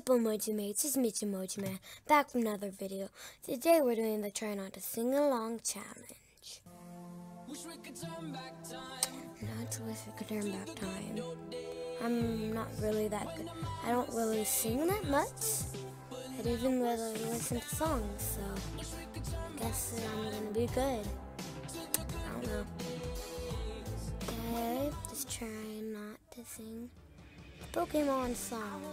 What's up, Emoji Mates? It's Mitch Emoji Man, back with another video. Today we're doing the Try Not to Sing Along challenge. Wish we could turn back time. Not wish we could turn back time. I'm not really that good. I don't really sing that much. I don't even really listen to songs, so I guess I'm gonna be good. I don't know. Okay, just try not to sing the Pokemon song.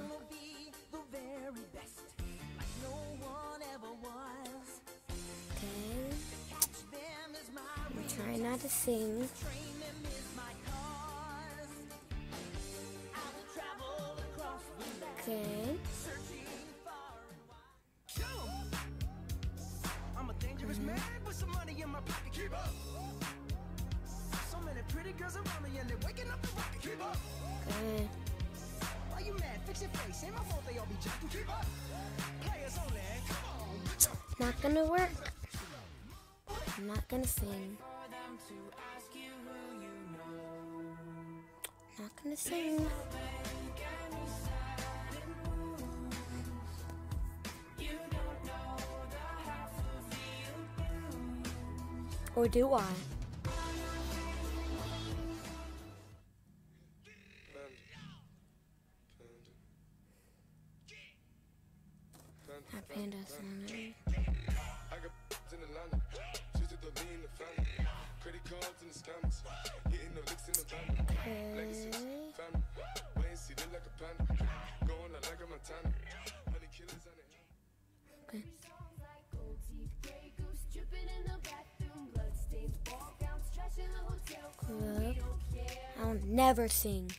Okay, I'm trying not to sing. Okay. I'm a dangerous man with some money in my pocket. Keep up. So many pretty girls around me and they're waking up the rocket. Keep up. Okay. Why you mad? Fix your face. Ain't my fault they all be jacking. Keep up. Players only. Come on. Not gonna work. I'm not gonna sing. Not gonna sing. Or do I? That panda song. Okay. Look, I'll never sing.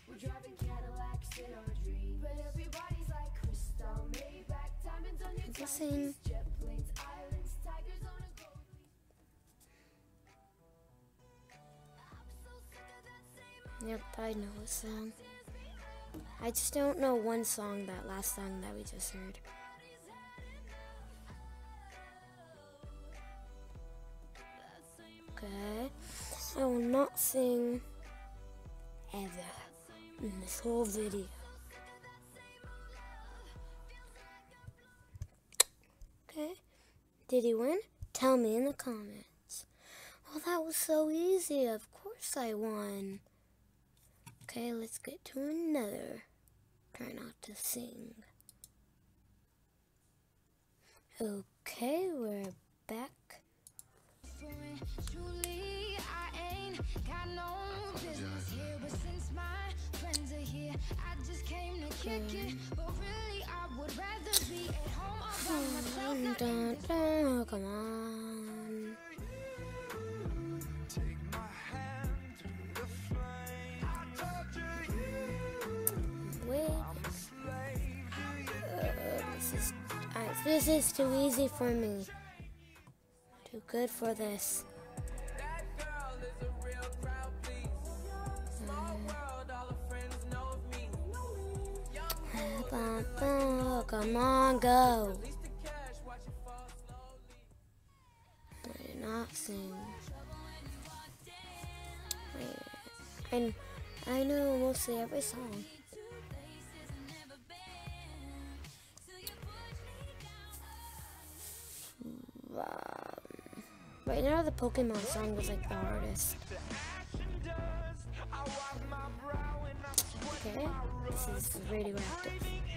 Just sing. Yep, I know a song. I just don't know one song, that last song that we just heard. Okay, I will not sing ever in this whole video. Okay, did he win? Tell me in the comments. Well, that was so easy. Of course I won. Okay, let's get to another. Try not to sing. Okay, we're back. Truly, I ain't got no business here, but since my friends are here, I just came to kick it. But really, I would rather be at home all by myself. Come on. Take my hand through the flame. Wait. This is too easy for me. Too good for this. Come on, go. I did not sing. I know mostly every song. Right now, the Pokemon song was like the hardest. Okay, this is radioactive.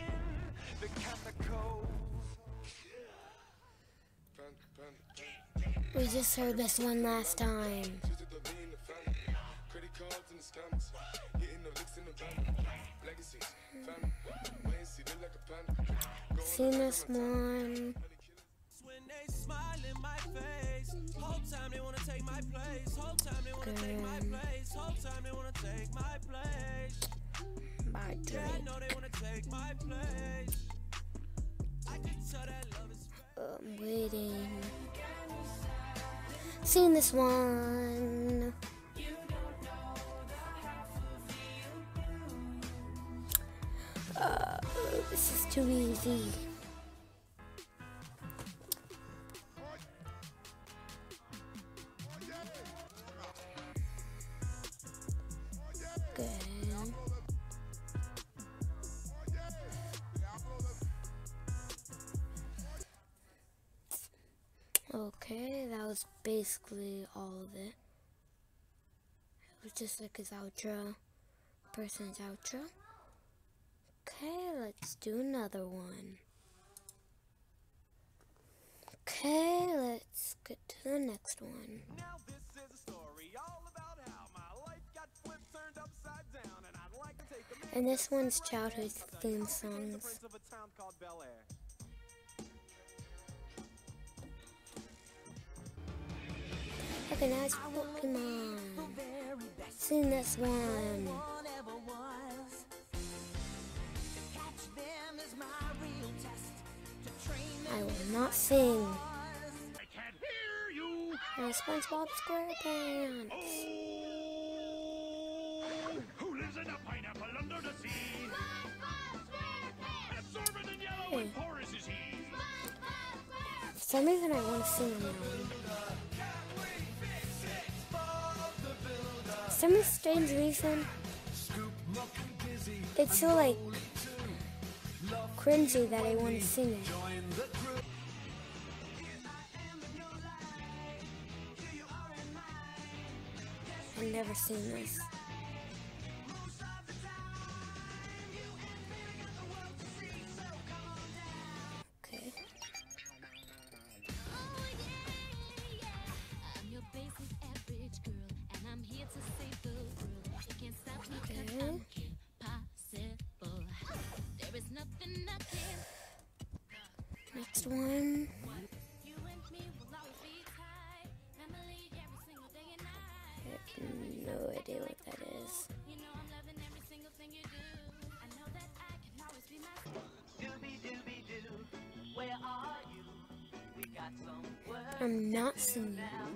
We just heard this one last time. Seen this one. By Drake. I'm waiting. Seen this one. This is too easy. Good. Okay, that was basically all of it. It was just like his outro, person's outro. Okay, let's do another one. Okay, let's get to the next one. Now this is a story all about how my life got flipped, turned upside down, and I'd like to take a minute. And this one's childhood theme songs. Of a town called Bel Air. Okay, now it's Pokemon. Sing this one. I will not sing. I can't hear you. SpongeBob SquarePants. Oh, who lives in a pineapple under the sea? Absorbent and yellow and porous is he. For some reason, I want to sing along. For some strange reason, it's so like cringy that I want to sing it. I've never seen this. Okay. Next one. I have no idea what that is. I'm not singing.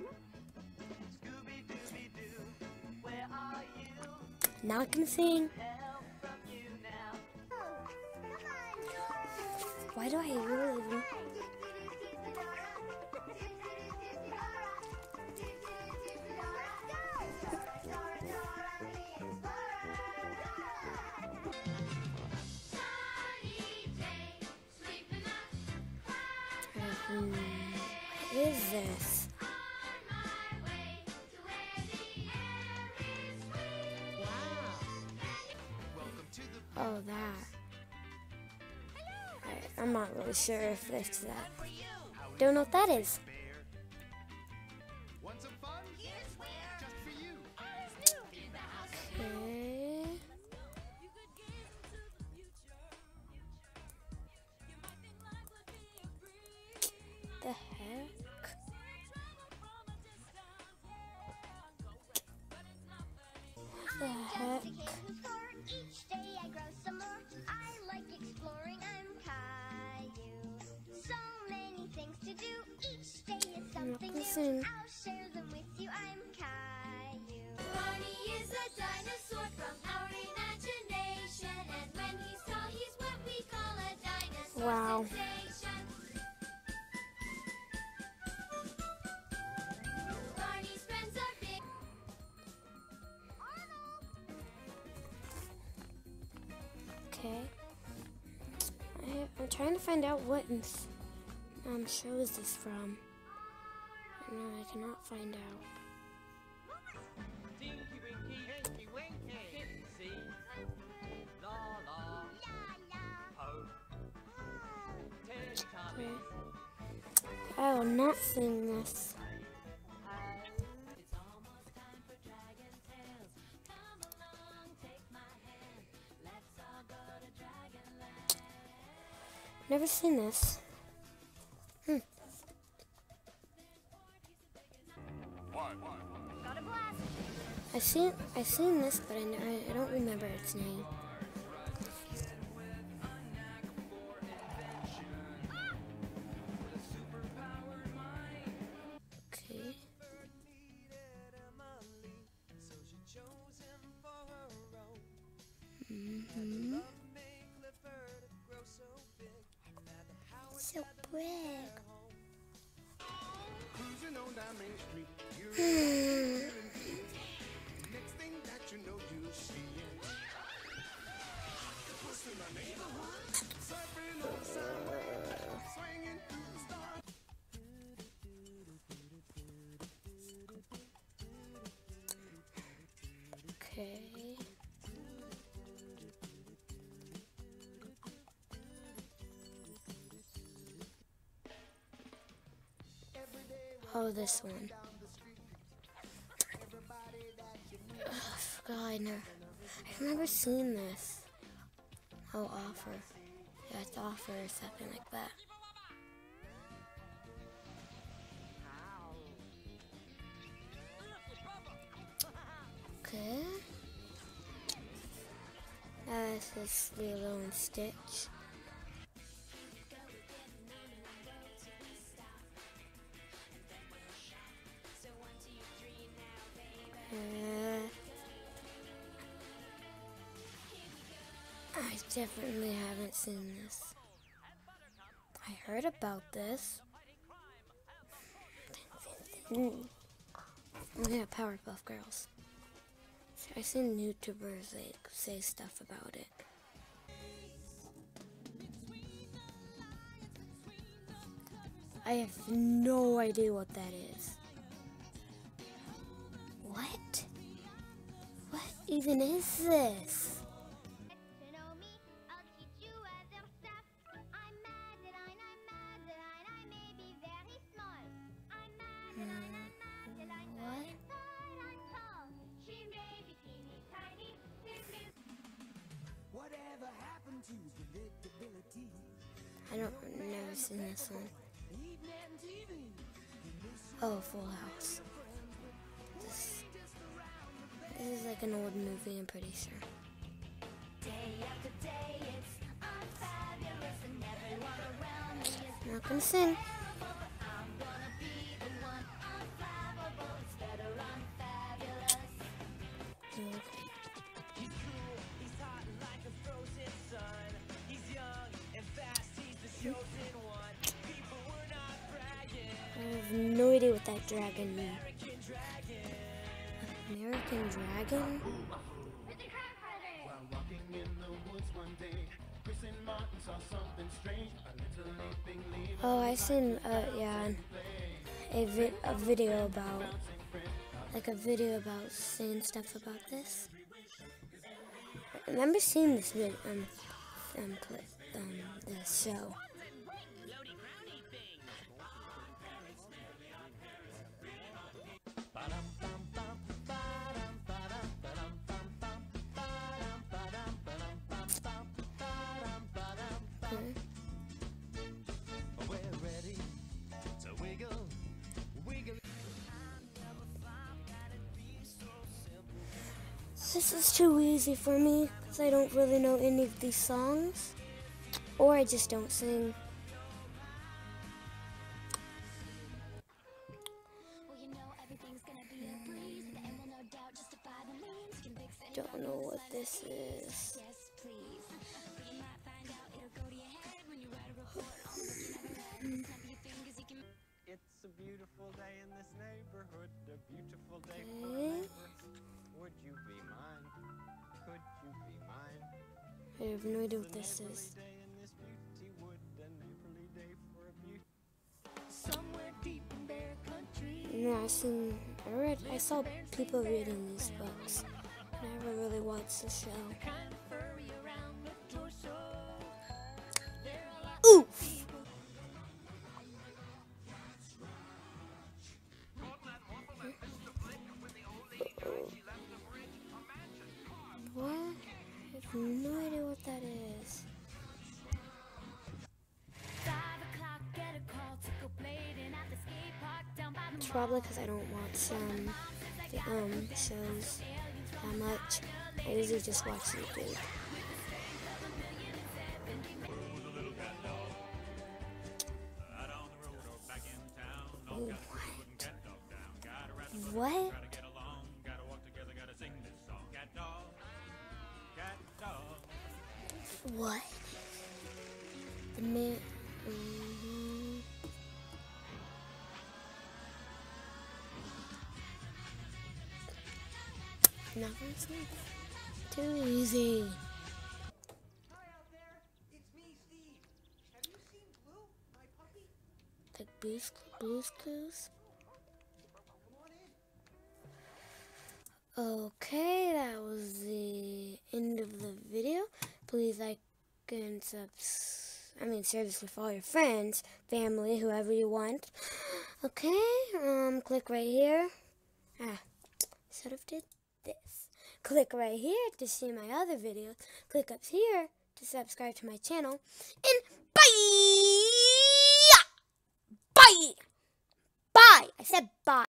Not gonna sing. Why do I really? What is this? Oh, that. I'm not really sure if it's that. Don't know what that is. Want some fun? Just for you. Okay. The heck? What the heck? Each day I grow some more. I like exploring. I'm Caillou. So many things to do. Each day is something new. Listen. I'll share them with you. I'm Caillou. Barney is a dinosaur from our imagination, and when he's tall, he's what we call a dinosaur Wow. sensation. Barney's friends are big. Okay. I'm trying to find out what show is this from. No, I cannot find out. Tinky Winky, Hinky Winky, see, la la, ho, Teletubbies. I will not sing this. Never seen this. I seen this, but I don't remember its name. Okay. So big. Cruising on down Main Street, next thing that you know, you'll see it. What's in the neighborhood? Surfing on the sidewalk, swinging through the stars. Okay. Oh, this one. Ugh, I forgot. I remember seeing this. Oh, offer. Yeah, it's offer or something like that. Okay. This is Lilo and Stitch. I definitely haven't seen this. I heard about this. Yeah, Powerpuff Girls. I've seen YouTubers like say stuff about it. I have no idea what that is. What? What even is this? Get to know me, I'll teach you other stuff. I'm Madeline, I may be very small. I'm Madeline, but What? inside I'm tall. She may be teeny tiny, Whatever happened to predictability? I don't never seen this one. Oh, Full House. This is like an old movie, I'm pretty sure. I'm not gonna sing. I have no idea what that dragon means. American Dragon? While walking in the woods one day, Chris and Martin saw something strange. A little leaping leaf. Oh, I seen yeah, a video about saying stuff about this. I remember seeing this clip, this show. We're ready to wiggle, wiggle. This is too easy for me because I don't really know any of these songs, or I just don't sing. Don't know what this is. It's a beautiful day in this neighborhood, a beautiful day for Okay. neighbors. Would you be mine? Could you be mine? I have no idea what It's this a neighborly is. day in this beauty wood, a neighborly day for a beauty. Somewhere deep in Bear Country. Yeah, I saw people reading these books. I never really watched the show. Kind of furry around the torso. There are lots Oof! of people. What? I have no idea what that is. 5 o'clock, get a call to go blading at the skate park down by the It's probably because I don't watch the shows that much. I usually just watch YouTube. Oh, what? What? What? The man. Nothing's too easy. Hi out there, it's me, Steve. Have you seen Blue, my puppy? The Blues Clues? Come on in. Okay, that was the end of the video. Please like and share this with all your friends, family, whoever you want. Okay, click right here. Should have did this. Click right here to see my other videos. Click up here to subscribe to my channel. And bye! Bye! Bye! I said bye.